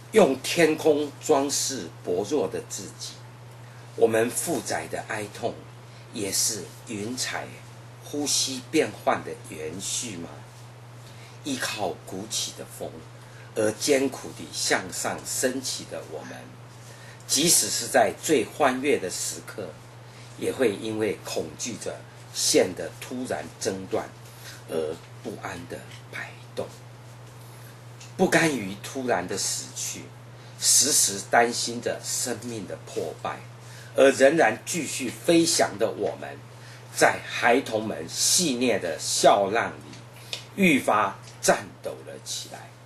用天空装饰薄弱的自己，我们负载的哀痛也是云彩呼吸变换的延续吗？依靠鼓起的风而艰苦地向上升起的我们，即使是在最欢悦的时刻，也会因为恐惧着线的突然挣断而不安的摆动，不甘于突然的死去，时时担心着生命的破败而仍然继续飞翔的我们，在孩童们戏谑的笑浪里愈发颤抖了起来。